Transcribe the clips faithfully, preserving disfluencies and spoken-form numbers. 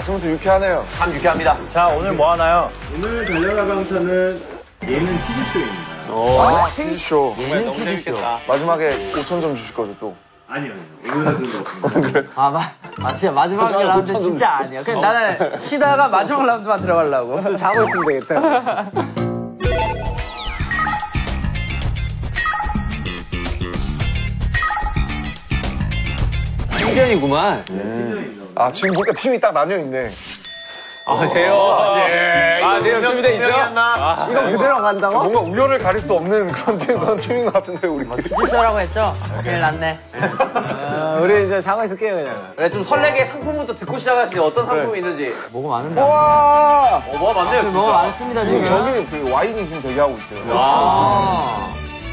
아침부터 유쾌하네요. 참 유쾌합니다. 자, 오늘 뭐 하나요? 오늘 달려라 강사는 예능 퀴즈쇼입니다. 아, 퀴즈쇼. 예능 퀴즈쇼. 마지막에 오천 점 주실 거죠, 또? 아니요, 아니요. 오늘은 좀 없습니다. 아, 마, 아, 진짜 마지막 라운드 진짜 아니야. 그냥 나는 쉬다가 마지막 라운드만 들어가려고. 자고 있으면 되겠다. 신기한이구만. 아, 지금 보니까 팀이 딱 나뉘어있네. 아, 제요. 아, 제요. 준비돼 있죠? 아, 이거 그대로 간다고? 뭔가 우열을 가릴 수 없는 그런, 팀, 그런 팀인 것 같은데, 우리. 퀴즈쇼라고 했죠? 큰일 났네. 아, 우리 이제 자고 있을게요, 그냥. 그래, 좀 설레게 상품부터 듣고 시작하시죠. 어떤 상품이 있는지. 뭐가 많은데? 와! 어, 뭐가 많네요, 진짜. 뭐가 많습니다, 지금. 저기 그 와인이 지금 대기하고 있어요. 아.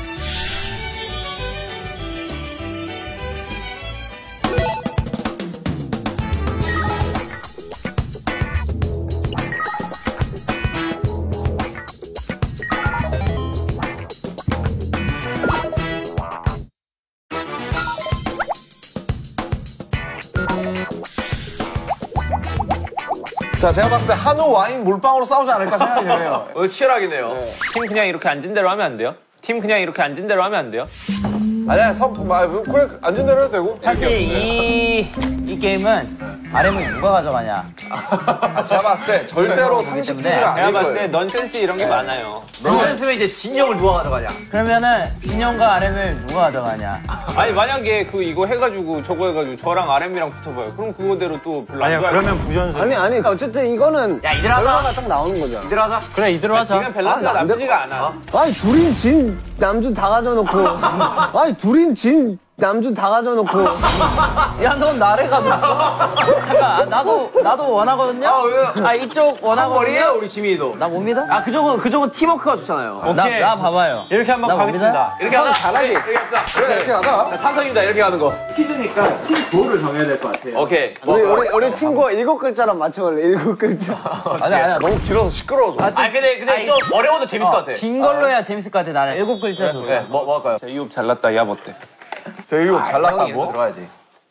자, 제가 봤을 때 한우 와인 몰빵으로 싸우지 않을까 생각이 드네요. 어, 치열하겠네요. 팀 그냥 이렇게 앉은 대로 하면 안 돼요? 팀 그냥 이렇게 앉은 대로 하면 안 돼요? 아니야, 서, 마, 그래, 앉은 대로 해도 되고. 사실 이, 이 게임은 알엠을 누가 가져가냐. 아, 제가 봤을 때 절대로 상식 퀴즈가 제가 아닐 봤을 때 거예요. 넌센스 이런 게 많아요. 넌센스면 이제 진영을 누가 가져가냐. 그러면은 진영과 알엠을 누가 가져가냐. 아니 만약에 그 이거 해가지고 저거 해가지고 저랑 알엠이랑 붙어봐요. 그럼 그거대로 또 별로 안 아니야, 좋아할 그러면 부전수. 아니 아니 어쨌든 이거는 야, 이들 하자. 결과가 딱 나오는 거잖아. 이들 하자. 그래, 이대로 하자. 지금 밸런스가 아, 안 돼. 나쁘지가 않아. 아니 둘인 진 남준 다 가져놓고 아니 둘인 진 남준 다 가져놓고 야, 넌 나를 가져왔어? 잠깐, 아, 나도, 나도 원하거든요? 아, 왜요? 아, 이쪽 원하거든요? 머리에요, 우리 지민이도. 나 못 믿어? 아, 그쪽은, 그쪽은 팀워크가 좋잖아요. 나, 오케이. 나 봐봐요. 이렇게 한번 나 가겠습니다. 이렇게 하자. 잘하지? 이렇게 합시다. 그래, 이렇게 하자. 자, 찬성입니다. 이렇게 가는 거. 퀴즈니까 팀 구호를 정해야 될 것 같아요. 오케이. 우리 우리 우리 친구가 일곱 글자로 맞춰볼래. 일곱 글자. 아니야, 아니야. 너무 길어서 시끄러워져. 아, 근데, 근데 좀 어려워도 재밌을 것 같아. 긴 걸로 해야 재밌을 것 같아, 나는. 일곱 글자 도 네, 뭐, 뭐 할까요? 제이홉 잘났다 야 어때? 제이홉 잘났다고? 들어가야지.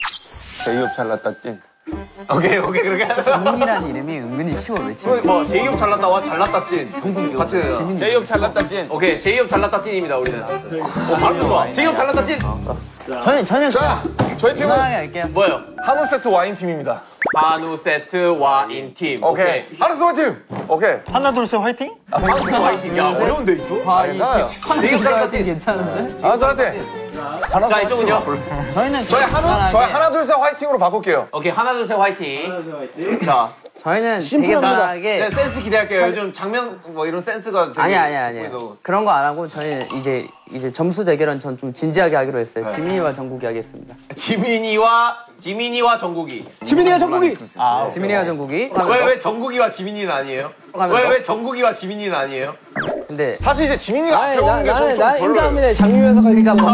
제이홉 잘났다 찐. 오케이, 오케이, 그렇게 하자. 지민이라는 이름이 은근히 쉬워, 외치 그, 뭐, 제이홉 잘났다와 잘났다 찐. 같이 해요. 제이홉 잘났다 찐. 오케이, 제이홉 잘났다 찐입니다, 우리는. 오, 바로 좋아. 제이홉 잘났다 찐. 저는, 저는 자, 저희 팀은 편하게 할게요. 뭐예요? 한우 세트 와인 팀입니다. 한우 세트 와인 팀. 오케이. 한우 세트 와인 팀! 오케이. 하나, 둘, 셋, 화이팅? 한우 세트 와인 팀. 야, 어려운데, 이거? 아, 괜찮아요. 제이홉 잘났다 찐. 괜찮은데? 한우 세트 화이팅! 하나, 자, 이쪽은요? 저희는 저희 한우, 편하게. 저희 하나, 둘, 셋 화이팅으로 바꿀게요. 오케이, 하나, 둘, 셋, 화이팅. 자, 저희는 되게 심플합니다. 편하게. 네, 센스 기대할게요. 요즘 장면, 뭐, 이런 센스가 되게. 아니야, 아니야, 아니야. 보이고. 그런 거 안 하고 저희는 이제 이제 점수 대결은 전 좀 진지하게 하기로 했어요. 지민이와 정국이 하겠습니다. 지민이와, 지민이와 정국이. 지민이가 정국이. 아, 지민이와 정국이. 왜, 왜 정국이와 지민이는 아니에요? 하면 왜, 더? 왜 정국이와 지민이는 아니에요? 근데 사실 이제 지민이가 아니 앞에 나 오는 게 나는 좀 나는 별로예요. 인정합니다. 장유에서가 그러니까 뭐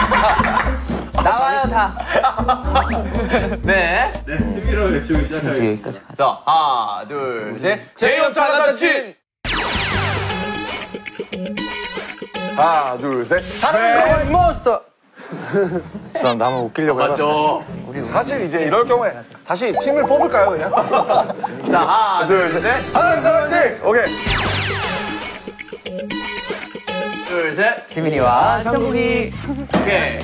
나와요 다. 네. 네, 팀이로 외치고 시작하겠습니다. 여기까지 가자. 자, 하나, 둘, 셋. 제이홉 잘났다 찐! 하나, 둘, 셋. 하나, 둘, 셋. 몬스터! 나 나만 웃기려고 해봐. 맞죠? 사실 이제 이럴 경우에 다시 팀을 뽑을까요, 그냥? 자, 하나, 둘, 셋. 하나, 둘, 셋, 화이팅! 오케이. 둘, 셋. 지민이와 정국이. 오케이.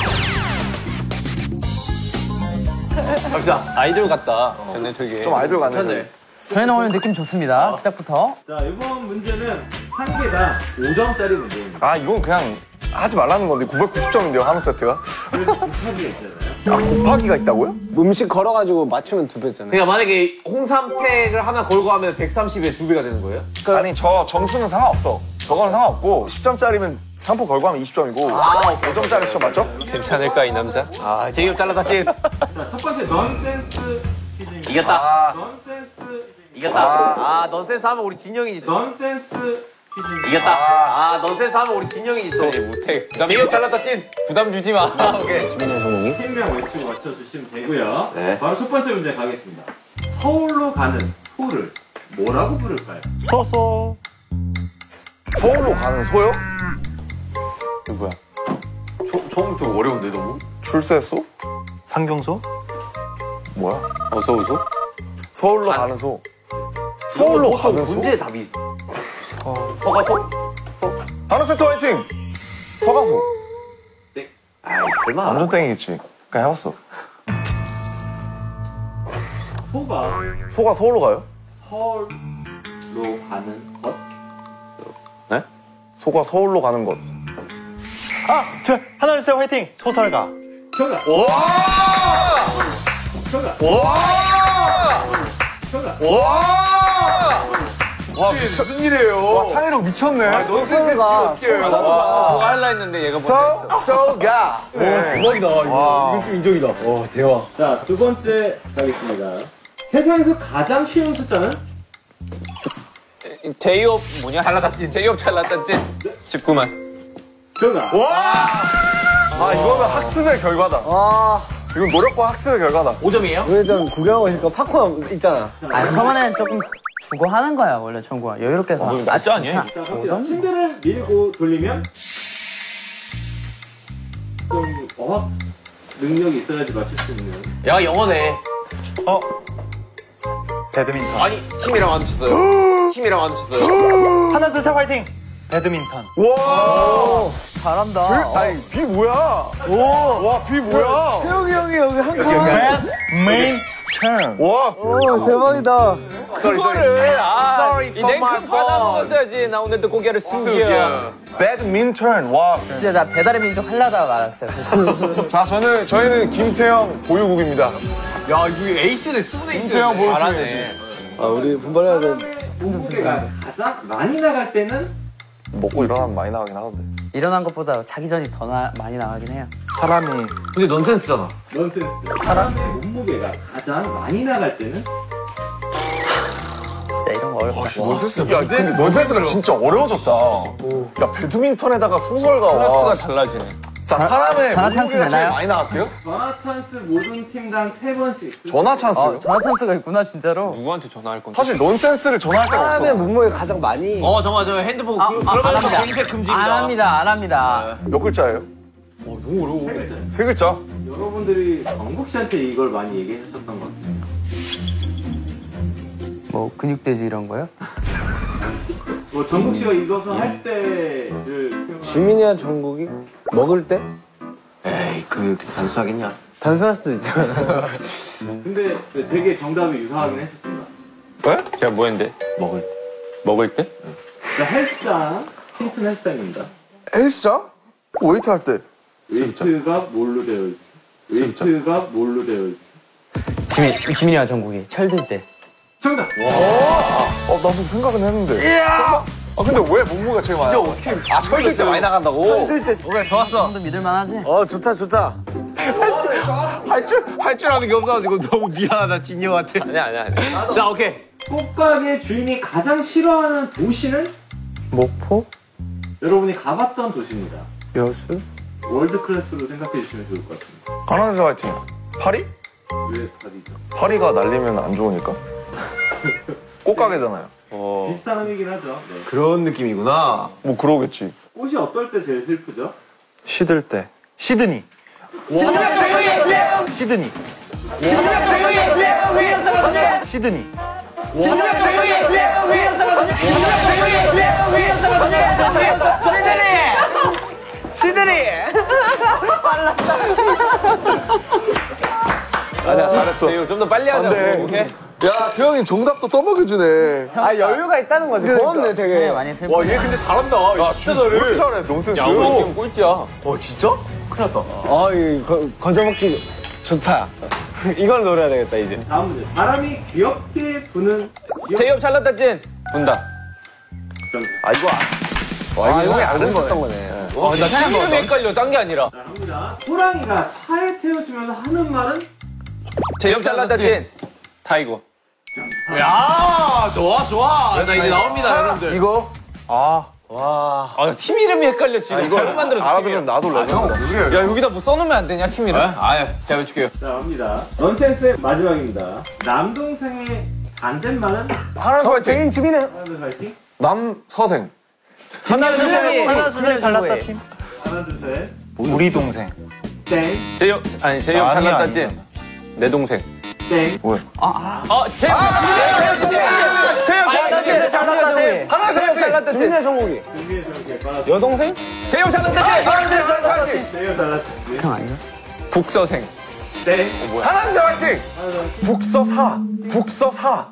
갑시다. 아이돌 같다. 근데 되게. 좀 아이돌 같네. 괜찮네. 저희는 오늘 느낌 좋습니다. 시작부터. 자, 이번 문제는 한 개당 오 점짜리 문제입니다. 아, 이건 그냥 하지 말라는 건데 구백구십 점인데요, 한우 세트가? 그래서 곱하기가 있잖아요. 아, 곱하기가 있다고요? 음식 걸어가지고 맞추면 두 배잖아요. 그러니까 만약에 홍삼팩을 하나 걸고 하면 백삼십에 두 배가 되는 거예요? 아니, 저 점수는 상관없어. 저거는 상관없고 십 점짜리면 상품 걸고 하면 이십 점이고 아, 오케이. 오 점짜리 점 맞죠? 괜찮을까 이 남자? 아, 제이홉 잘랐다 찐. 자, 첫 번째 넌센스 퀴즈입니다. 이겼다. 아, 넌센스 이겼다. 아, 넌센스 하면 우리 진영이지 또. 넌센스 퀴즈입니다. 이겼다. 아, 넌센스 하면 우리 진영이지 또. 아니 못해. 부담, 제이홉 잘랐다 찐. 부담 주지 마. 오케이. 팀명 외치고 맞춰주시면 되고요. 네. 바로 첫 번째 문제 가겠습니다. 서울로 가는 소를 뭐라고 부를까요? 소소. 서울로 가는 소요? 누구야? 초, 처음부터 어려운데 너무? 출세소? 상경소? 뭐야? 어서 오소? 서울로 가는 소. 서울로 가는 소? 문제에 답이 있어. 서가소? 하나 세트 화이팅! 서가소. 아 설마. 완전 땡이겠지. 그냥 해봤어. 소가 소가 서울로 가요? 서울로 가는 것? 네? 소가 서울로 가는 것. 아, 저 하나 둘 셋 화이팅. 소설가. 정답. 와! 정답. 와! 정답. 와! 와, 무슨 일이에요? 와, 창희랑 미쳤네. 소설가. 그거 할라 했는데 얘가 먼저 소, 소가. 네. 대박이다. 이건 좀 인정이다. 와, 대박. 자, 두 번째 가겠습니다. 세상에서 가장 쉬운 숫자는? 제이홉 뭐냐? 잘났다찐. 제이홉 잘났다찐. 십구만. 정답. 와! 아, 이거는 학습의 결과다. 와, 이건 노력과 학습의 결과다. 오 점이에요? 우리 좀 구경하고 싶으니까 팝콘 있잖아. 아, 저번엔 조금 주고 하는 거야, 원래 청구가. 여유롭게 해서. 낮지 아니에요? 자, 갑니다. 침대를 밀고 돌리면 좀 어학 능력이 있어야지 맞출 수 있는. 야, 영어네. 어? 배드민턴. 아니, 팀이랑 안 쳤어요. 팀이랑 안 쳤어요. 하나 둘 셋 화이팅. 배드민턴. 와! 잘한다. 아니, 비 뭐야? 오! 와, 비 뭐야? 태용이 형이 여기 한 번. 배드민턴. 와! 오, 대박이다. 그거를 아, Sorry 이 for my 냉큼 받아 fault. 먹었어야지. 나 오늘도 고개를 숙여. 배드민턴. 와. 진짜 나 배달의 민족 하려다가 말았어요. 자, 저는, 저희는 김태형 보유국입니다. 야, 이거 에이스네, 수분 에이스. 김태형 보유국이지. 잘하네. 아, 우리 분발해야 돼. 몸무게가 가장 많이 나갈 때는 먹고 일어나면 많이 나가긴 하던데. 일어난 것보다 자기 전이 더 나, 많이 나가긴 해요. 사람이. 근데 넌센스잖아. 넌센스. 사람의 몸무게가 가장 많이 나갈 때는 진짜 이런 거 어렵다. 넌센스. 야, 근데 넌센스가 진짜 어려워졌다. 야, 배드민턴에다가 소설가. 클래스가 와. 달라지네. 자, 사람의 전화 찬스 몸무게가 제일 되나요? 많이 나갈게요? 전화 찬스 모든 팀당 세 번씩. 전화 찬스요? 어, 전화 찬스가 있구나, 진짜로. 누구한테 전화할 건데? 사실 넌센스를 전화할 때가 사람의 없어. 몸무게 가장 많이. 어, 정말 저 핸드폰 아, 그, 아, 안 그러면서 합니다. 검색 금지입니다. 안 합니다, 안 합니다. 몇 글자예요? 세 글자. 세 글자? 여러분들이 정국 씨한테 이걸 많이 얘기하셨던 것 같아요. 뭐, 근육돼지 이런 거요? 뭐 정국 씨가 이것을 할 때를 표현하는. 지민이와 정국이 먹을 때? 에이, 그렇게 단수하겠냐? 단순할 수도 있잖아. 근데 되게 정답이 유사하긴 했었습니다. 네? 제가 뭐 했는데? 먹을 때. 먹을 때? 자, 헬스장, 힌트는 헬스장입니다. 헬스장? 웨이트 할 때. 웨이트가 뭘로 되어 있지? 웨이트가 뭘로 되어 있지? 지민, 지민이와 정국이 철들 때. 정답! 어, 나도 생각은 했는데. 아, 근데 왜 몸무게가 제일 많아? 아, 철들 때 많이 나간다고? 오케이, 좋았어. 정도 믿을만 하지? 어, 좋다, 좋다. 할 줄, 할 줄 아는 게 없어가지고 너무 미안하다, 진영한테. 아니야, 아니야, 아니야. 자, 오케이. 꽃가게 주인이 가장 싫어하는 도시는? 목포? 여러분이 가봤던 도시입니다. 여수? 월드 클래스로 생각해 주시면 좋을 것 같습니다. 가나다에서 화이팅. 파리? 왜 파리죠? 파리가 날리면 안 좋으니까. 꽃가게잖아요. 어, 비슷한 의미긴 하죠. 네. 그런 느낌이구나. 뭐 그러겠지. 꽃이 어떨 때 제일 슬프죠? 시들 때. 시드니. 시드니. 시드니. 아니야, 잘했어. 제이홉 좀 더 빨리 하자. 돼. 오케이? 야, 태형이 정답도 떠먹여주네. 아, 여유가 있다는 거지. 고맙네, 되게. 네, 많이 슬퍼. 와, 얘 근데 잘한다. 야, 진짜 왜 이렇게 잘해, 넌센스. 야, 우리 지금 꼴찌야. 어, 진짜? 큰일 났다. 아, 이 거- 건져먹기 좋다. 이걸 노려야 되겠다, 이제. 다음 문제. 바람이 귀엽게 부는 기억 제이홉 잘났다찐. 분다. 정답. 아, 이거. 와, 이거 형이 안 했었던 거네. 거네. 와, 나 지금 이름이 헷갈려. 딴 게 아니라. 자, 갑니다. 호랑이가 차에 태워주면서 하는 말은? 제이홉 잘났다찐. 타이거. 야, 좋아, 좋아. 자, 이제 나옵니다, 여러분들. 이거? 아, 아, 팀 이름이 헷갈려, 지금. 이거 잘못 만들었어, 알아들으면 나도 레전드. 야, 여기다 뭐 써놓으면 안 되냐, 팀 이름? 아, 제가 외칠게요. 자, 갑니다. 넌센스의 마지막입니다. 남동생의 반대말은? 하나에서 화이팅. 제인 지민이 하나, 둘, 파이팅. 남서생. 하나 둘 셋. 지민이. 하나 둘 셋 잘났다 지민이. 팀. 하나, 둘, 셋. 우리 동생. 땡. 제이홉, 아니, 제이홉 아니야, 잘났다찐. 내 동생. 땡. 어, 재영! 재영! 네, 잘났다, 네. 하나, 셋, 셋. 준비의 정국이. 여동생? 재영 잘났다지? 하나, 셋, 셋, 화이팅. 땡은 달랐지. 형 아니야? 북서생. 땡. 하나, 셋, 화이팅. 북서사. 북서사.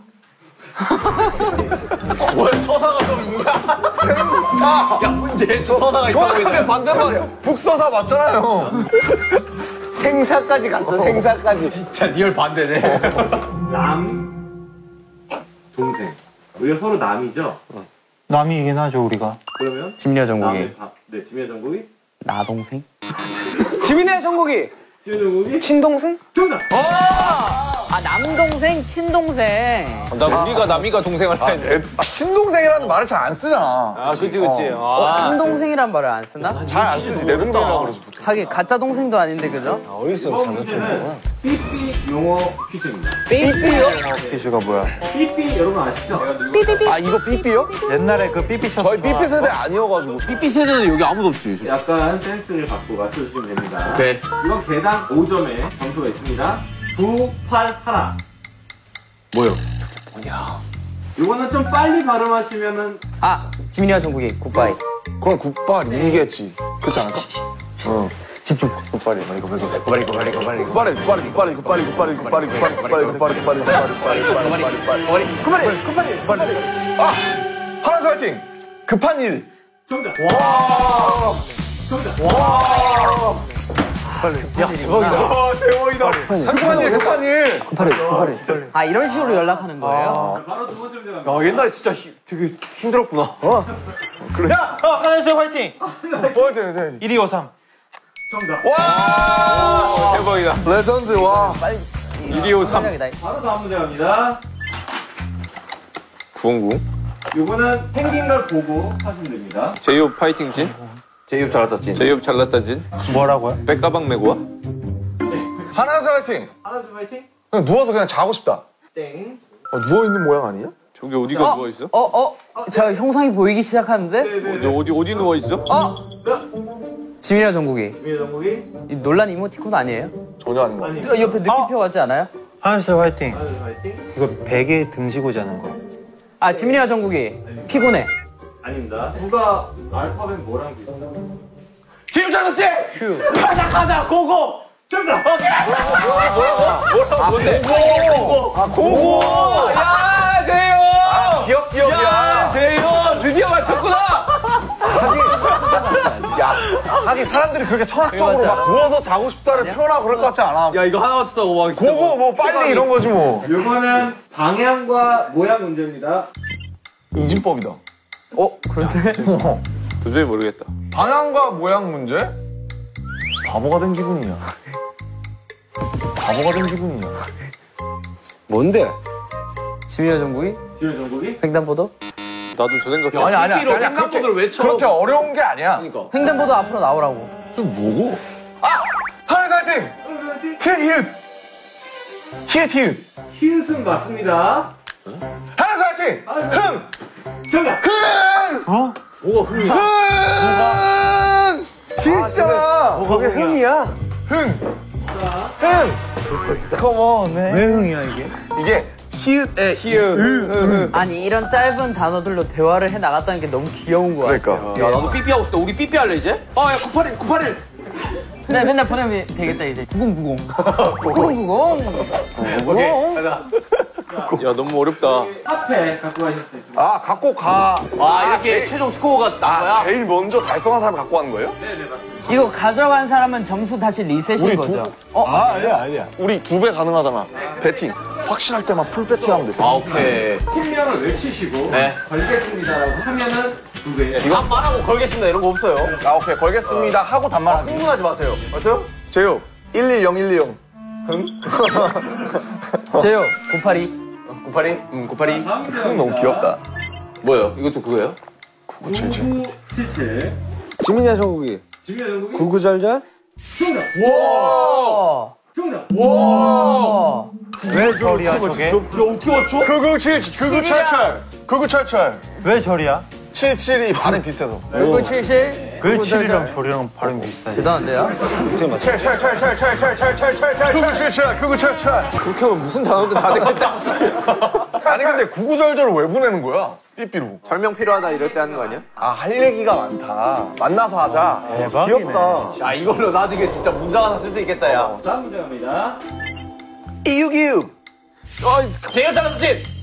왜 서사가 좀 있냐? 생사. 야, 문제 서사가 있어 정확하게 반대말이야. 북서사 맞잖아요. 생사까지 갔어, 생사까지. 진짜 리얼 반대네. 남, 동생. 우리가 서로 남이죠? 남이긴 하죠, 우리가. 그러면 지민이와 정국이. 남의 밥. 네, 지민의 정국이. 나 동생? 지민의 정국이. 지민의 정국이. 친동생? 정답. 아, 남동생, 친동생. 나 우리가 남이가 동생을 하는데. 아, 친동생이라는 말을 잘 안 쓰잖아. 아, 그치, 그치. 어, 아. 친동생이란 말을 안 쓰나? 잘 안 쓰지. 내 동생이라고 그러지. 하긴, 가짜 동생도 아닌데, 그죠? 이번 문제는 삐삐 용어 퀴즈입니다. 삐삐요? 퀴즈가 뭐야? 삐삐 여러분 아시죠? 아, 이거 삐삐요? 옛날에 그 삐삐 셔츠. 저희 삐삐 세대 아니어가지고. 삐삐 세대는 여기 아무도 없지. 약간 센스를 갖고 맞춰주시면 됩니다. 오케이. 이건 개당 오 점의 점수가 있습니다. 구, 팔, 하나. 뭐요? 이거는 좀 빨리 발음하시면은 아, 지민이와 정국이, 굿바이. 그럼 굿발이겠지. 그렇지 않을까? 어. 집중. 굿발이. 이거 이거 굿발이 굿발이 굿발이 굿발이 굿발이 굿발이 굿발이 굿발이 굿발이 굿발이 굿발이 굿발이 굿발이 굿발이 굿발이 굿발이 굿발이 굿발이 굿발이 아! 파란색 화이팅! 급한 일. 정답. 와! 정답. 와! 야, 대박이다. 급한 일, 급한 일. 아, 이런 식으로 연락하는 거예요? 바로 두 번째 문제 갑니다. 야, 옛날에 진짜 히, 되게 힘들었구나. 어? 그래. 야, 어, 하나씩 화이팅! 화이팅, 일이오삼. 정답. 와! 대박이다. 레전드, 와. 일이오삼. 바로 다음 문제 갑니다. 구원구. 요거는 생긴 걸 보고 하시면 됩니다. 제이홉 파이팅 진. 제이홉 잘났다, 찐. 제이홉 잘났다 진. 뭐라고요? 백가방 메고 와. 하나색 화이팅! 하나, 둘, 파이팅. 그냥 누워서 그냥 자고 싶다. 땡. 어, 누워있는 모양 아니야? 저기 어디가 어? 누워있어? 어, 어? 저 형상이 보이기 시작하는데? 어디, 어디, 어디 누워있어? 어? 지민이와 정국이. 지민의 정국이. 이 논란 이모티콘 아니에요? 전혀 아닌 것 같아. 어, 옆에 느낌표 같지 않아요? 하나씩 화이팅. 하나, 둘, 파이팅. 이거 베개 등지고 자는 거. 아, 지민이와 정국이. 피곤해. 아닙니다. 누가 알파벳 뭐랑 비슷해요? 지금 잘났지? 휴. 가자, 가자, 고고! 정답. 뭐라고, 뭔데? 고고! 아, 고고! 야, 재영! 기억, 기억이야. 야, 재영! 드디어 맞췄구나! 야, 하긴 사람들이 그렇게 철학적으로 막 누워서 자고 싶다를 표현하고 그럴 것 같지 않아. 야, 이거 하나 맞췄다고 막. 고고, 뭐, 빨리 이런 거지, 뭐. 요거는 방향과 모양 문제입니다. 이진법이다. 어? 그런데? 어. 도저히 모르겠다. 방향과 모양 문제? 바보가 된 기분이야. 바보가 된 기분이야. 뭔데? 지민이와 정국이? 지민의 정국이. 횡단보도? 나도 저 생각해. 아니, 아니야. 그냥 그렇게, 그렇게 어려운 게 아니야. 횡단보도 앞으로 나오라고. 그 뭐고? 아! 하늘 화이팅! 히읗, 히읗! 히읗, 히읗! 히읗은 맞습니다. 하늘 화이팅! 흥! 정답. 흥! 어? 뭐가 흥이야? 흥! 히읗이잖아! 저게 흥이야? 흥! 흥! 컴온, 왜 흥이야, 이게? 이게 히읗에 히읗. 아니, 이런 짧은 단어들로 대화를 해 나갔다는 게 너무 귀여운 거야. 그러니까. 야, 나도 삐삐 하고 싶다. 우리 삐삐 할래, 이제? 아, 야, 구팔일, 구팔일! 네, 맨날 보내면 되겠다, 이제. 구공구공. 구공구공. 오케이. 가자. 야, 너무 어렵다. 앞에 갖고 가실 수 있습니다. 아, 갖고 가. 아, 이렇게 최종 스코어가 난 거야? 아, 제일 먼저 달성한 사람이 갖고 가는 거예요? 네네 맞습니다. 이거 가져간 사람은 점수 다시 리셋인 우리 거죠. 두- 어? 아, 아니야, 아니야. 우리 두 배 가능하잖아. 배팅. 확실할 때만 풀 배팅하면 돼. 아, 오케이. 팀명을 외치시고 네. 걸겠습니다라고 하면은 두 배. 이거 말하고 걸겠습니다. 이런 거 없어요. 아, 오케이. 걸겠습니다. 하고 단말하기. 흥분하지 마세요. 알았어요? 제요. 일일영 일일영. 제요, 구팔이. 구팔이? 응, 구팔이. 다음 문제 흥 너무 귀엽다. 뭐예요? 이것도 그거예요? 구구칠칠. 지민이와 정국이. 지민의 정국이. 구구절절? 정답. 어. 정답. 어. 왜 절이야, 저게? 구구칠칠. 구구찰찰. 구구찰찰. 왜 절이야? 칠십칠이 발음 비슷해서. 구구칠칠. 그 칠이랑 저리랑 발음이 비슷하네. 대단한데요? 구구칠칠, 구구칠칠. 그렇게 하면 무슨 단어든 다 되겠다. 아니 근데 구구절절을 왜 보내는 거야? 삐삐로. 설명 필요하다 이럴 때 하는 거 아니야? 아, 할 얘기가 많다. 만나서 하자. 귀엽다. 야, 이걸로 나중에 진짜 문장 하나 쓸 수 있겠다, 야. 다음 문제 갑니다. 이육이육. 어, 제일 잘랐지?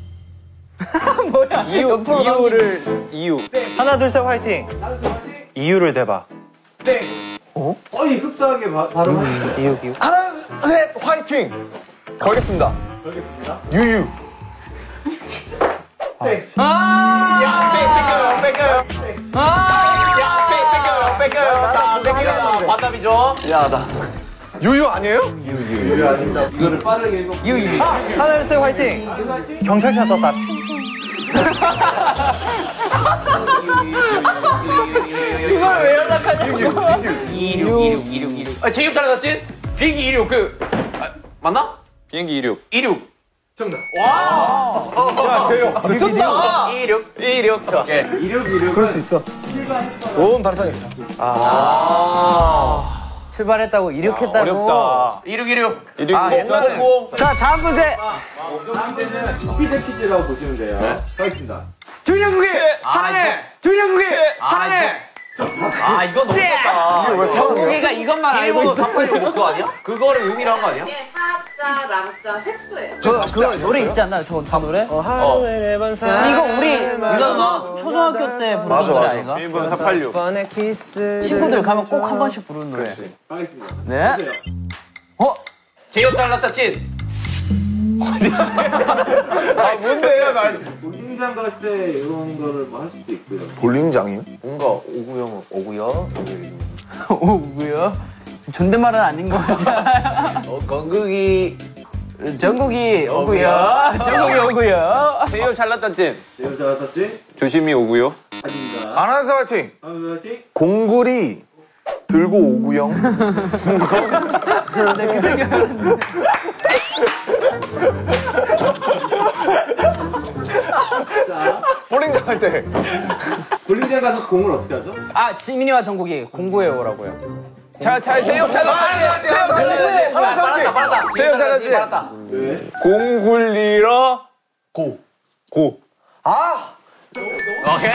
뭐야? 이유, 이유를, 이유. 하나 둘 셋 화이팅. 이유를 대봐. 거의 흡사하게 바, 발음하시죠. 이유 이유. 하나, 셋, 화이팅! 걸겠습니다. 알겠습니다. 유유. 야, 뺏겨요, 뺏겨요. 야, 뺏겨요, 뺏겨요. 자, 뺏깁니다. 반납이죠? 미안하다. 유유 아니에요? 유유 아닙니다. 이거를 빠르게 읽어. 하나 둘 셋 화이팅. 경찰차 떴다. 이걸 왜 연락하냐고. 이륙, 이륙, 이륙, 이륙. 아, 제이홉 잘랐지? 비행기 이륙, 그, 아, 맞나? 비행기 이륙. 이륙. 정답. 자, 제이홉. 미쳤다. 이륙, 이륙. 오케이. 이륙 이륙. 그럴 수 있어. 온 발상이. 출발했다고 이륙했다고. 어렵다. 이륙, 이륙. 이륙, 아, 이륙. 옛날에. 자, 다음 문제. 퀴즈 퀴즈라고 보시면 돼요. 가겠습니다. 중량국이 사랑해. 중량국이 사랑해. 아, 이거 너무 쉽다. 이게 왜 사랑해요? 정국이가 이것만 알고 일본어 있어. 삼팔육 거 아니야? 그거를 용이라는 거 아니야? 이게 사자, 랑자, 획수예요. 저 그거 노래 있지 않나요? 저, 저 노래? 하루에 네번 이거 우리 누나. 초등학교 때 부르던 맞아, 노래 맞아. 아닌가? 일본 사팔육. 번의 키스. 친구들 가면 꼭 한 번씩 부르는 노래. 가겠습니다. 네. 어? 제이홉 잘랐다, 찐. 아, 뭔데, 말. 볼링장 갈 때 이런 거를 뭐 할 수도 있고요. 볼링장이요? 뭔가 오구형, 오구야? 오, 뭐야? 존댓말은 아닌 것 같잖아요. 어, 건국이. 정국이 오구요. 정국이 오구요. 제이홉 잘랐다, 찐. 내가 잘했지? 조심히 오고요. 아닙니다. 아나운서 화이팅! 하나 화이팅. 공구리 들고 오구형. 근데 그 생각은 볼링장 할 때. 볼링장 가서 공을 어떻게 하죠? 아, 지민이와 정국이 공부해 오라고요. 자, 자, 제이홉 잘랐다. 제이홉 잘랐다. 아나운서 화이팅! 빨랐다. 제이홉 잘랐다. 네. 공 굴리러 고. 고. 아! 오케이.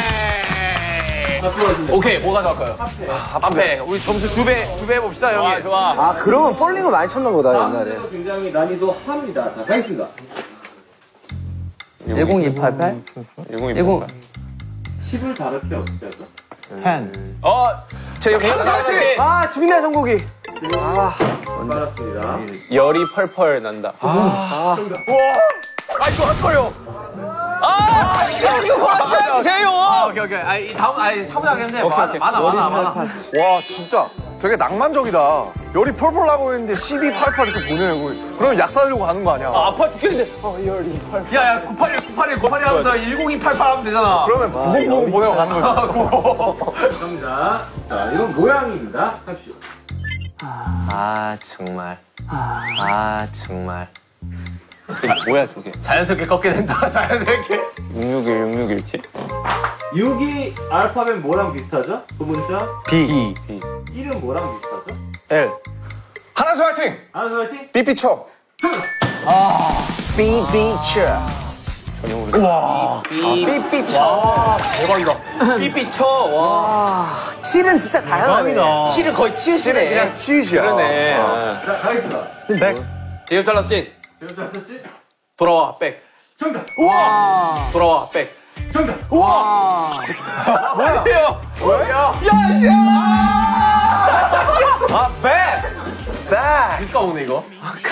박수 받습니다. 오케이, 뭐가 좋을까요? 앞에. 우리 점수 두 배, 두 배 해봅시다, 좋아, 형님. 좋아. 아, 그러면 볼링을 많이 쳤나 보다, 옛날에. 다음도 굉장히 난이도 합니다. 자, 가겠습니다. 일공이팔팔? 일공. 십을 다를 때 어떻게 하죠? 텐. 어, 제이홉 잘랐다. 아, 지민이야, 정국이. 받았습니다. 열이 펄펄 난다. 아, 이거 할 거요. 아, 이거 맞아요, 제이홉. 오케이, 오케이. 아, 이 다음, 아니, 처음부터 하겠는데. 많아, 많아, 많아, 많아. 와, 진짜 되게 낭만적이다. 열이 펄펄 나고 있는데 십이, 팔팔 이렇게 보내고. 그럼 약 사려고 가는 거 아니야? 아, 아파 죽겠는데. 어, 열이 펄펄. 야, 야, 구팔일, 구팔일, 구팔일 하면서 일공이팔팔 하면 되잖아. 그러면 구공구공 보내고 가는 거지. 갑니다. 자, 이건 모양입니다. 합시오. 아 정말. 아 정말. 뭐야, 저게. 자연스럽게 꺾게 된다, 자연스럽게. 육육일, 육육일칠. 육이 알파벳 뭐랑 비슷하죠? 두 문자. B. B. 일은 뭐랑 비슷하죠? L. 하나수 화이팅! 아나서 화이팅. 삐삐 쳐. 삐삐 쳐. 아, 대박이다. 삐삐 쳐, 와. 칠은 진짜 다양하네. 칠은 거의 칠이네. 그냥 치즈야. 그러네. 자, 가겠습니다. 백. 제이홉 잘랐지? 제가 잘했지? 돌아와, 백. 정답. 와. 돌아와, 백. 정답. 와. 뭐야? 뭐야? 야, 야! 아, 백! 백! 그니까 오네, 이거.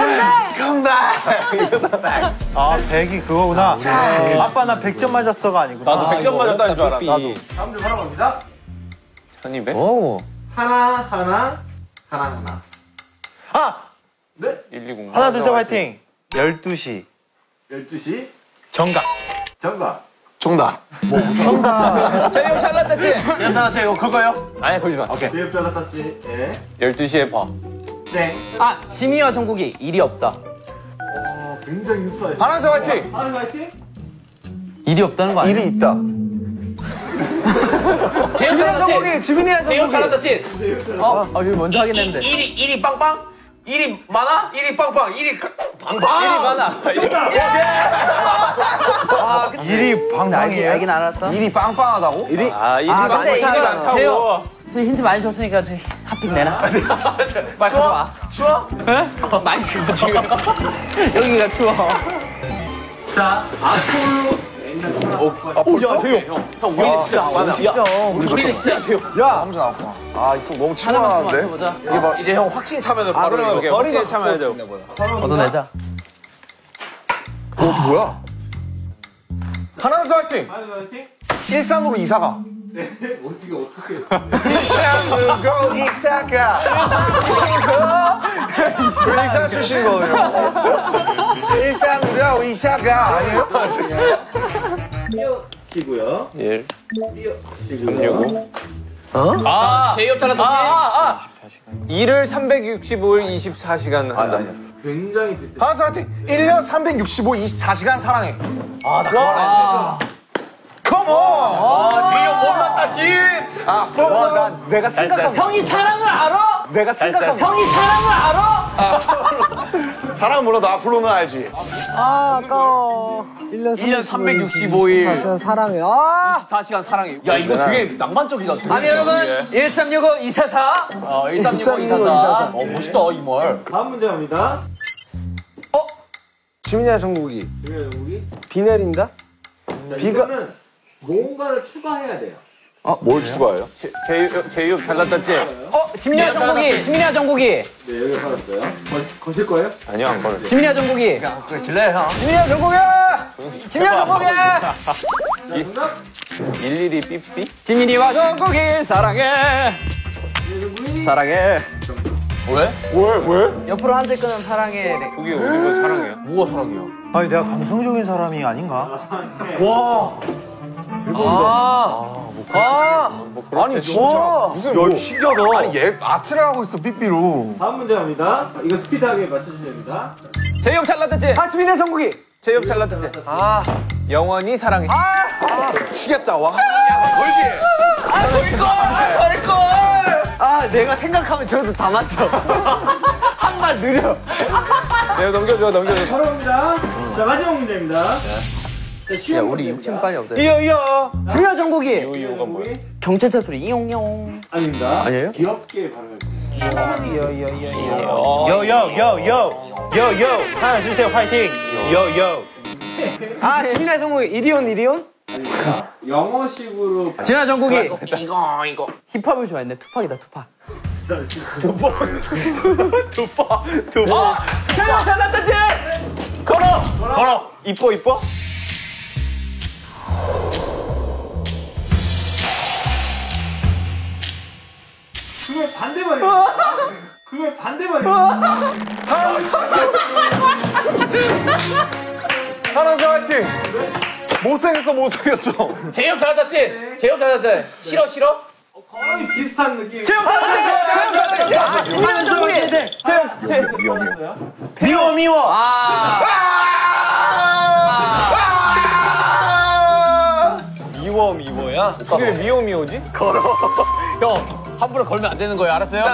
아 백이 그거구나. 아빠 나 백 점 맞았어가 아니구나. 나도 백 점 맞았다는 줄 알아. 나도. 다음 줄 바로 갑니다. 천이백? 오. 하나, 하나, 하나, 하나. 아 네. 일이공. 하나 둘 셋 화이팅. 열두 시. 열두 시. 정각. 정답. 정답. 제이홉 잘랐다지? 괜찮아, 제이홉 그거요? 아니, 걸지 마. 오케이. 제입 잘랐다지. 예. 열두 시에 봐. 땡. 아, 지민이와 정국이 일이 없다. 어, 굉장히 흡사해. 하나수 화이팅! 하나 화이팅. 일이 없다는 거 아니야? 일이 있다. 지민이랑 정국이, 지민이랑 제육 잘한다 찐. 어, 어, 이거 먼저 하긴 했는데. 일이 일이 빵빵. 일이 많아. 일이 빵빵. 일이 빵빵. 일이 많아. 아, 일이 방방이에요? 알긴 알았어. 일이 빵빵하다고? 일이 아, 일이 아, 근데 많다고. 이거 제요. 힌트 많이 줬으니까 저희 핫픽 내나? 빨리 추워? 추워? 에? 많이 추워 지금. 여기가 추워. 자, 아폴로 아, 벌써? 형, 형 우리는 진짜 많아. 우리는 진짜 돼요. 아무도 나왔구나. 아, 이거 너무 하나만 치열한데? 맞춰보자. 이게 봐. 이제 형 확신 차면은 바로 이거. 오케이, 확실히 참아야 돼. 얻어내자. 어, 뭐야? 하나는 화이팅! 화이팅! 일산으로 이사가. 네, 어떻게 어떻게 일산으로 이사가. 그 일산 출신이거든요. 일산으로 이사가. 아니에요? 띄워시고요. 일, 띄워시고요. 삼육오. 아, 제이홉 잘한다 찐. 아, 아. 일을 삼백육십오 일 이십사 시간 한다. 굉장히 비슷해. 하나는 화이팅! 일 년 삼백육십오, 이십사 시간 사랑해. 아, 나 그거 알았는데. 컴온! 아, 제이홉 못났다 찐. 아, 와, 내가 생각한 형이 사랑을 알아? 내가 생각한 형이 사랑을 알아? 사랑은 몰라도 아폴로는 알지. 아 아까워. 일 년 일 년 삼백육십오 일. 이십사 시간 사랑해. 아. 이십사 시간 사랑해. 야, 이거 되게 낭만적이다. 아니 여러분 일삼육오 이사사. 어, 일삼육오 이사사. 어, 멋있다, 이 말. 다음 문제 갑니다. 지민이야 정국이. 지민이 정국이. 비 내린다? 비가 이거는 뭔가를 추가해야 돼요. 뭘 추가해요? 제육, 제육 잘났다 찐. 어 지민이와 정국이. 지민이와 정국이. 네, 여기 받았어요. 거, 거실 거예요? 아니요, 안 걸어. 지민이와 정국이. 그래, 질래, 형. 지민이와 정국이야. 지민이와 정국이야. 자, 정답. 일일이 삐삐? 지민이와 정국이 사랑해. 지민이 정국이. 사랑해. 왜? 왜? 왜? 옆으로 한 줄 끄는 사랑해. 그게 우리가 사랑해요. 뭐가 사랑이야? 아니 내가 감성적인 사람이 아닌가? 아니, 진짜. 무슨, 야, 뭐. 신기하다. 아니, 얘 아트를 하고 있어, 삐삐로. 다음 문제 갑니다. 이거 스피드하게 맞춰주셔야 됩니다. 제육 잘났다 찐. 아 지민이야 정국이. 제육 잘났다 찐. 아, 영원히 사랑해. 치겠다, 와. 아 내가 생각하면 저도 다 맞춰. 한 발 느려. 내가 넘겨줘, 넘겨줘. 바로 갑니다. 자, 마지막 문제입니다. 자, 쉬운 야 우리 문제입니다. 육 층 빨리 없대. 이어 이어. 지민이와 정국이. 이유가 뭐야? 경찰차 소리 이용용. 아닙니다. 아니에요? 귀엽게 발음해주세요. 요요요요 요요. 하나 주세요 화이팅. 요요. 아 지민이야 정국이 이리온 이리온. 아닙니다. 영어식으로 지민이와 정국이. 이거, 이거. 힙합을 좋아했네. 투팍이다 투팍. 제이홉 잘났다 찐. 걸어. 걸어. 이뻐, 이뻐? 그걸 반대말입니다. 그걸 반대말입니다. 하나는 화이팅! 못생겼어, 못생겼어. 제이홉 잘났다 찐. 제이홉 잘났다 찐. 싫어, 싫어? 거의 비슷한 느낌. 제이홉 잘났다 찐. 제이홉 잘났다 찐. 아, 지민이와 정국이. 제이홉, 제이홉. 미워 미워. 아. 미워 미워야. 그게 미워, 미워지? 형, 함부로 걸면 안 되는 거예요, 알았어요?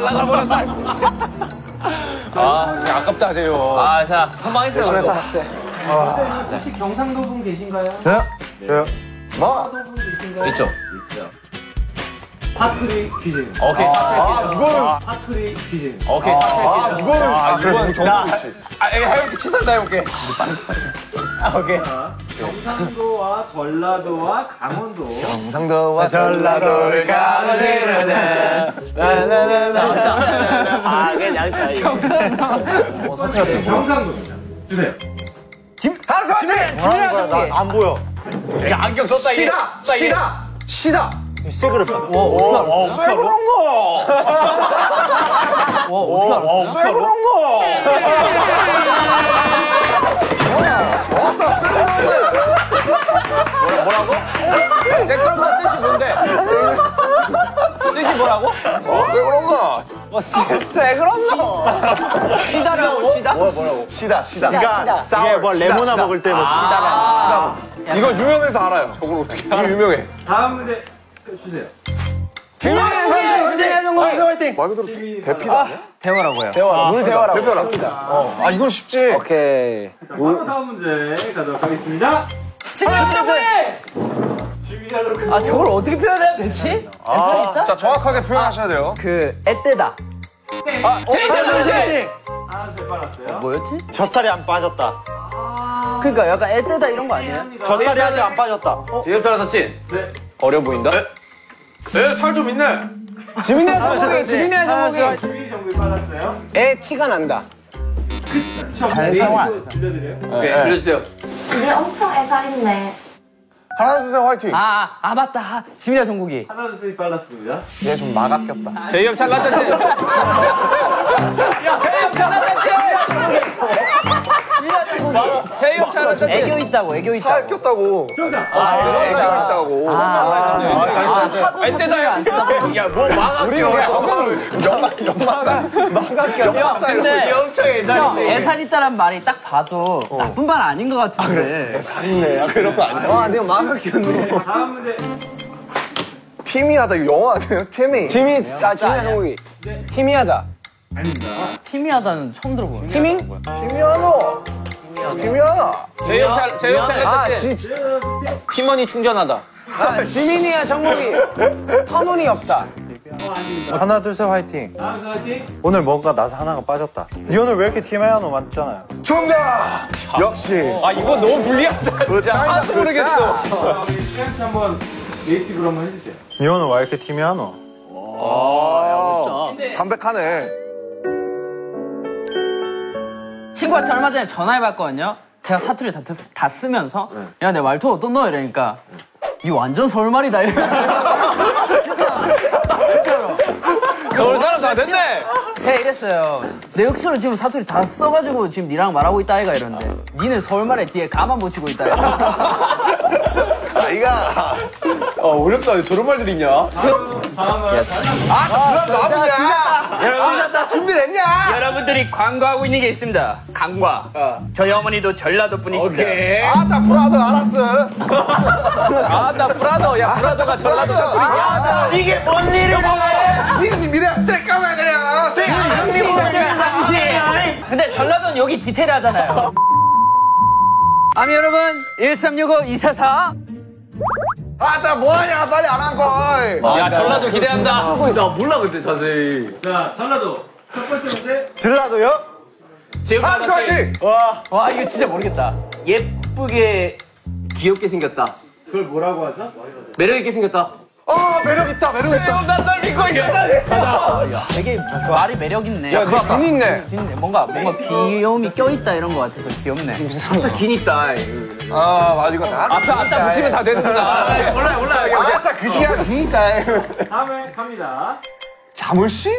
아, 진짜 아깝다, 제육. 아, 자, 한 방 했어요. 그래도. 혹시 경상도 분 계신가요? 저요? 저요? 뭐? 경상도 분 계신가요? 있죠. 있죠. 사투리 퀴즈. 오케이, 아, 사투리 이거는, 사투리 퀴즈. 오케이, 사투리 아, 퀴즈. 이거는, 아, 그래, 너무 경험이 있지. 아, 해볼게. 치사를 다 해볼게. 아, 오케이. 자, 경상도와 전라도와 강원도. 경상도와 전라도를 가로지르는 아 그냥 다 이거. 첫 번째 경상도입니다. 주세요. 하나는 화이팅! 지민이와 정국이. 안 보여. 야, 안경 썼다, 이게. 시다! 썼다, 이게. 시다! 시다! 쇠그릇 받아. 와 어떻게 알았어? 왜 그런 거? 와 어떻게 알았어? 왜 그런 거? 왔다, 쎄그런데. 뭐라고? 세컨만 뜻이 뭔데? 뜻이 뭐라고? 어, 쎄 그런가? 쇠 그런 거. 시다라고 시다? 시다, 시다. 그러니까 싸워, 이게 뭐 시다, 레모나 시다. 먹을 때 뭐. 시다. 이거 유명해서 알아요. 저걸 어떻게 이거 유명해. 다음 문제 주세요. 지민이야 정국이. 말 그대로 대피다 아니야? 대화라고요. 대화라. 물 대화라. 대표라. 어. 아 이건 쉽지. 오케이. 자, 바로 다음 문제 가도록 하겠습니다. 지민이 정국이. 지민이하도록 아 저걸 어떻게 표현해야 되지? 아, 자 정확하게 표현하셔야 돼요. 그 애때다. 하나씩 빨았어요. 뭐였지? 젖살이 안 빠졌다. 그러니까 약간 애때다 이런 거 아니에요? 젖살이 아직 안 빠졌다. 제이홉 잘라졌지? 네. 어려 보인다? 네, 살 좀 있네. 지민이야 정국이. 지민이야 정국이. 지민이 정국이 빨았어요. 애 티가 난다. 잘 사용을 안 해서. 들려드려요? 오케이, 들려주세요. 근데 엄청 애살있네. 하나 둘 셋 화이팅. 아, 아, 아 맞다. 아, 지민이야 정국이. 하나 둘셋 빨랐습니다. 얘 좀 막았겠다. 제이홉 잘났다. 제이홉 잘났다. 제이홉 잘났다. 애교 있다고, 애교 살 있다고. 꼈다고. 정답. 아, 애교 있다고. 애때다. 야, 뭐 망할게요. 연마 연마살. 연마살. 근데 엄청 형, 애살인데. 애살 있다란 말이 딱 봐도 나쁜 말 아닌 것 같은데. 살인네. 야 그런 거 아니야. 와 내가 막았겠네. 다음 문제. 팀이하다 이거 영어 아니에요? 팀이. 지민 아 지민이야 정국이. 희미하다. 팀이하다는 처음 들어보네. 티밍? 팀이하노. 팀이하나. 제이홉 잘 제이홉 아 잘났다. 진. 팀원이 충전하다. 아, 지민이야 정국이. 터논이 없다. 하나 둘 셋 화이팅. 다음 화이팅. 오늘 뭔가 나서 하나가 빠졌다. 니 오늘 왜 이렇게 팀해야 너 맞잖아요. 정답. 역시. 아 이거 너무 불리하다. 그 차이다 그 차. 자, 우리 시간치 한번 네이티브로 한번 해주세요. 니 오늘 왜 이렇게 팀해야 너? 아, 담백하네. 친구한테 얼마 전에 전화해봤거든요. 제가 사투리 다, 다 쓰면서 야 내 말투 어떤 너? 이러니까 이 완전 서울말이다 이러니까 진짜로 서울 사람 다 됐네. 제가 이랬어요. 내 역수로 지금 사투리 다 써가지고 지금 니랑 말하고 있다 아이가 이러는데 니는 서울말에 뒤에 가만 붙이고 있다 아이가. 아, 어렵다. 저런 말들이 있냐? 다음은 아, 나 나보냐. 여러분 나 준비됐냐? 여러분들이 광고하고 있는 게 있습니다. 강과 저희 어머니도 전라도 분이십니다. 오케이. 아, 나 브라더 알았어. 아 나 브라더. 야 브라더가 전라도 브라더. 아, 이게 뭔 일이야? 니가 니 미래 셀까만 그냥. 셀. 근데 전라도는 여기 디테일하잖아요. 아미 여러분 일삼육오 이사사 아, 나 뭐하냐? 빨리 안 한 걸. 야 전라도 기대한다. 나 몰라, 근데 자세히. 자, 전라도 첫 번째 문제. 전라도요? 제이홉 아, 잘났지. 화이팅. 와 이거 진짜 모르겠다. 예쁘게, 귀엽게 생겼다. 그걸 뭐라고 하죠? 매력있게 생겼다. 어, 매력 있다, 매력 있다. 난널 믿고 있어. 되게 말이 매력 있네. 야, 니 빈 있네. 빈네. 뭔가 뭔가 귀여움이 껴있다 이런 거 같아서 귀엽네. 딱 기니까. 아, 맞아, 이거 나. 앞에 앞다 붙이면 다 되는구나. 몰라요, 몰라요. 아, 딱 그 시간 기니까. 다음에 갑니다. 자물씨냐?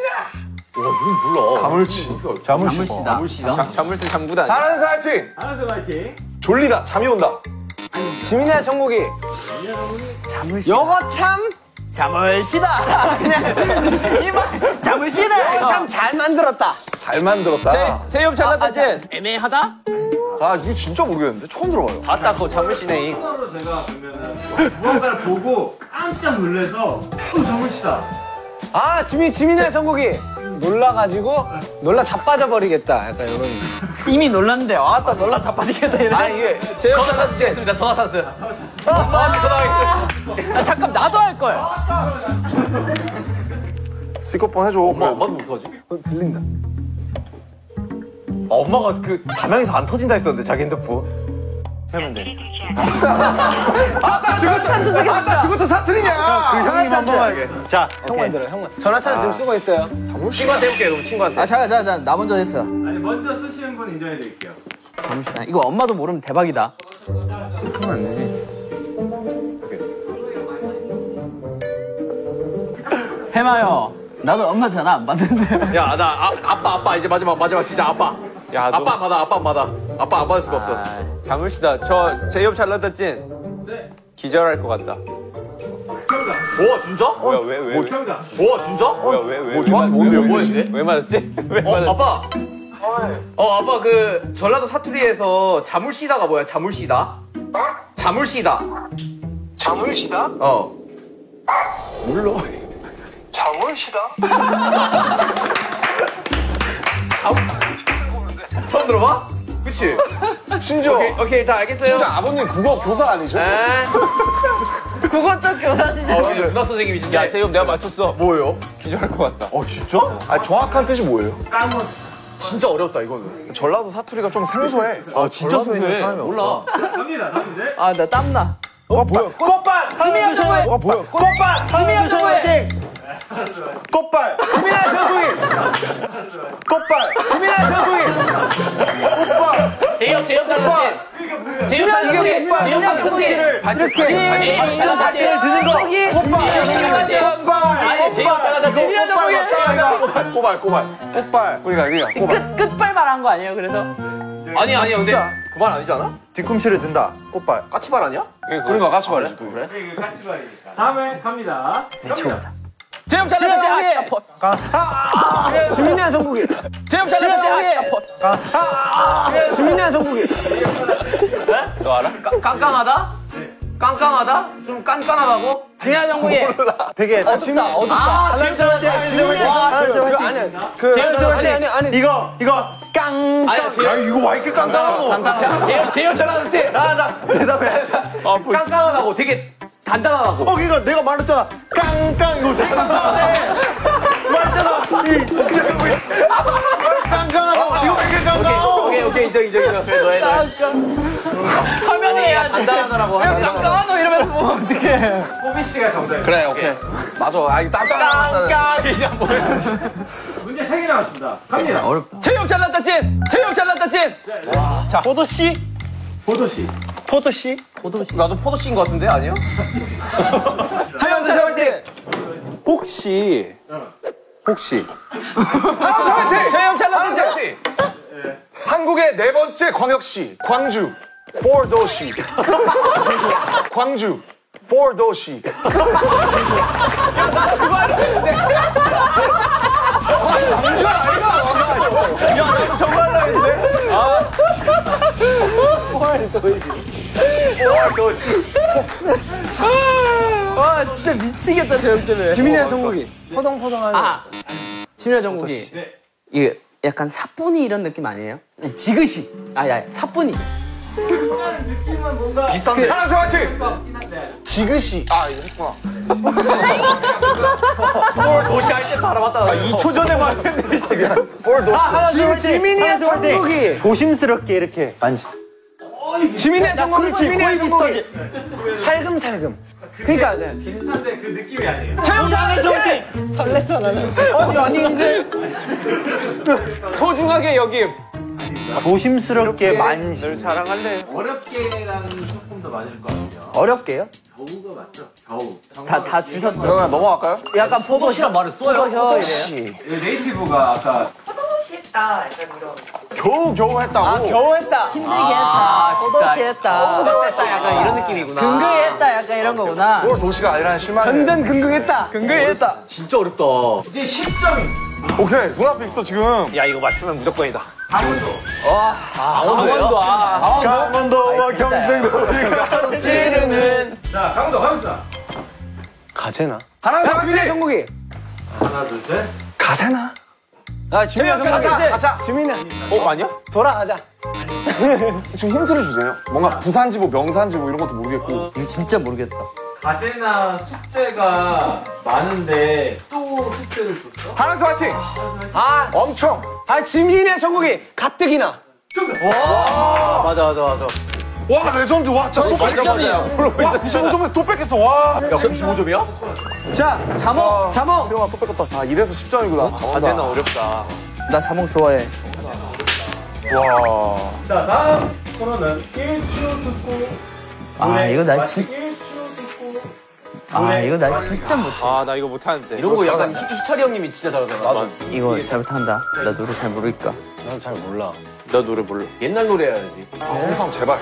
자물씨. 자물시다. 자, 자물쇠 잠그다. 하나는 화이팅. 하나 둘 화이팅. 졸리다, 잠이 온다. 지민이야 정국이. 자물시다. 요거 참. 자물시다. 그냥 이말 자물시다. 이거. 참 잘 만들었다. 잘 만들었다. 제이홉 잘났다지. 애매하다? 아, 이거 진짜 모르겠는데? 처음 들어봐요. 아따 그거 자물쇠네. 손으로 제가 그러면은 무언가를 보고 깜짝 놀래서 어, 정글씨다. 아 지민 지민이야 정국이. 놀라가지고 놀라 자빠져 버리겠다. 약간 이런. 이미 놀랐는데 아따 놀라 자빠지겠다 이래. 아 이게 제이홉 잘났습니다. 전화 탔어요. 아, 잠깐 나도 할 걸. 스피커폰 해줘. 엄마, 그래. 엄마도 못하지? 들린다. 아, 엄마가 그 담양에서 안 터진다 했었는데, 자기 핸드폰. 하면 돼. 아따, 저것도, 아따, 저것도 사투리냐? 전화 찬스. 자, 형만 들어 형만. 전화차는 지금 쓰고 있어요. 친구한테 해볼게요, 그럼 친구한테. 아 잠깐 잠깐 잠깐 나 먼저 했어. 아니 먼저 쓰시는 분 인정해 드릴게요. 잠시만. 이거 엄마도 모르면 대박이다. 해마요. 나도 엄마 전화 안 받는데. 야, 나, 아, 아빠, 아빠, 이제 마지막, 마지막, 진짜 아빠. 야, 너- 아빠 안 받아, 아빠 안 받아. 아빠 안 받을 수가 없어. 아, 자물쇠다. 저 제이홉 잘났다지. 네. 기절할 것 같다. 정답. 오, 진짜? 뭐야 왜 왜? 왜, 정답. 오, 진짜? 뭐야 왜 왜? 뭐 정확히 뭔데요? 뭐 했는데? 왜 맞았지? 왜 어, 맞았지? 아빠. 어, 아빠 그 전라도 사투리에서 자물씨다가 뭐야? 자물씨다? 자물씨다. 자물시다? 어. 몰라. 자물시다? 처음 들어봐? 그치? 심지어 오케이, 오케이, 일단 알겠어요. 진짜 아버님 국어 교사 아니죠? 에? 국어 쪽 교사시죠? 어, 네. 문화 선생님이신데. 야, 재용 내가 맞췄어. 뭐예요? 기절할 것 같다. 어 진짜? 아 정확한 뜻이 뭐예요? 진짜 어렵다, 이거는. 전라도 사투리가 좀 생소해. 아, 진짜 소소해. 몰라. 갑니다. 다음 문제. 아, 나 땀나. 어 뭐야? 꽃밭! 지민아 정우의 어 뭐야? 꽃밭! 지민아 정우의 꽃발. 지민아 정국이! 꽃발. 지민아 정국이! 재용, 재용 달라진. 지민아 정우의 지민아 지민아 정우의 정국이를 이렇게 지민아 바지를 드는 거. 아니, 재용 잘하다. 지민아 정우의 꽃발. 꽃발. 꽃발. 꽃발. 우리가 그냥 꽃발. 끝 끝발 말한 거 아니에요? 그래서 아니, 아니, 근데. 그 말 아니잖아? 뒤꿈치를 든다. 꽃발. 까치발 아니야? 그러니까 같이 말해. 그래? 이거 까치발이니까. 다음에 갑니다. 갑니다. 재용 잘났다. 지민이야 정국이. 재용 잘났다. 지민이야 정국이. 너 알아? 깡깡하다? 깡깡하다? 좀 깐깐하다고? 지민아 정국이 되게 어둡다. 어둡다. 아, 아니 그 아니 아니 아니 이거, 이거, 깡. 아니, 야 재용. 이거 와 이렇게 깐깐하노? 재용, 재용 잘하는데. 나, 나, 대답해. 깡깡하다고, 되게 단단하다고. 어 그러니까 내가 말했잖아. 깡깡 이거 되게 깐깐하네. 말했잖아. 이 진짜 이거 깡깡하다. 이거 왜 이렇게 깡깡하노? 오케이, 오케이, 인정, 인정, 인정. 그래, 너해, 너해. 설명해야지. 단단하더라고. 깜깜하노 이러면서 보면 어떡해. 호비 씨가 정답. 그래, 오케이. 맞아. 아 이거 딴딴한 깡깡. 이제 뭐야. 문제 세 개 나왔습니다. 갑니다. 어렵다. 재용 잘났다, 찐. 재용 잘났다, 찐. 포도씨 보도씨. 포도씨 나도 포도씨인 것 같은데? 아니요? 차영수 세월때 혹시 혹시 화이팅! 재용 잘났다, 찐. 화이팅! 한국의 네 번째 광역시 광주 포도시 광주 포도시 광주 아이가 야, 정말로 했는데? 와 진짜 미치겠다 저 형 때문에. 지민이야 정국이. 포동포동하는. 아 지민아 정국이. 이게 약간 사뿐히 이런 느낌 아니에요? 지그시. 아야 사뿐히. 비슷한데. 하나씩 화이팅! 지그시 아 이거 했구나 뭘 도시 할 때 바라봤다. 이 초 전에 말했는데, 지금. 포도시 지민이야 정국이. 조심스럽게 이렇게 만지. 지민이야 정국이. 지민이야 정국이. 살금살금. 그러니까 네. 비슷한데 그 느낌이 아니에요. 최영장의 정지. 설렜어 나는. 아니 아닌데 소중하게 여김. 조심스럽게 만지. 널 사랑할래. 어렵게라는 조금 더 맞을 것 같아요. 어렵게요? 겨우가 맞죠? 겨우. 다 다 주셨죠. 그러면 넘어갈까요? 약간 포도시란 말을 써요. 포도혀 이래요. 네이티브가 아까 쉽다. 약간 이런. 겨우 겨우 했다고 겨우 했다. 힘들게 했다. 포도시 했다. 했다, 약간 이런 느낌이구나. 근거히 했다. 약간 이런 거구나. 뭘 도시가 아니라는 실망이 전전긍긍했다. 근거했다. 진짜 어렵다. 이제 십 점이 오케이 눈앞에 있어 지금 야, 이거 맞추면 무조건이다. 강원도. 강원도, 아. 강원도와 경상도가 찌르는 자, 강원도 갑니다. 가재나? 하나 둘 지민이야 셋 정국이. 하나, 둘, 셋. 가세나 아 지민이야 정국이. 가자 가자 지민이야. 어, 아니야? 돌아가자. 좀 힌트를 주세요 뭔가 부산지 뭐 명산지 뭐 이런 것도 모르겠고 이거 진짜 모르겠다. 과제나 숙제가 많은데 또 숙제를 줬어? 하나씩 화이팅 아, 엄청 아 지민이야 정국이. 가뜩이나. 맞아, 맞아, 맞아. 와 레전드 와 진짜 또 백 점이에요. 와 구십오 점에서 또 뺏겼어 와 야, 구십오 점이야? 자, 자몽. 자몽. 태영아 또 뺏겼다 아 이래서 십 점이구나 과제는 어렵다. 나 자몽 좋아해. 와 자, 다음 코너는 일 주 듣고 아, 노래 이거 나 맞히 진- 일 주 듣고 아 노래 이거 나 맞히 진짜 못해. 아, 나 이거 못하는데. 이런 거 약간 희- 희철이 형님이 진짜 잘하잖아. 맞아. 이거 잘못한다. 나 노래 잘 모르니까. 난 잘 몰라. 나 노래 몰라. 옛날 노래 해야지. 홍삼 제발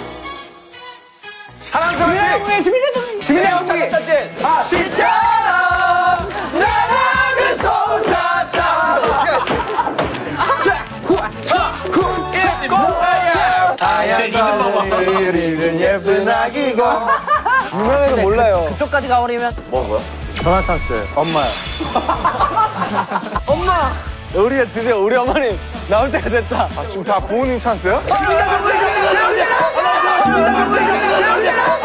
하나 둘 셋 지민이야 정국이. 지민이야 정국이. 아, 싫잖아. 나락을 솟았다. 하얀 예쁜 아기고. 유명해서 몰라요. 그쪽까지 가버리면 뭐, 뭐야? 전화 찬스예요. 엄마요. 엄마! 우리가 드디어 우리 어머님 나올 때가 됐다. 아, 지금 다 부모님 찬스야? 정답! 정답! 정답! 정답! 정답!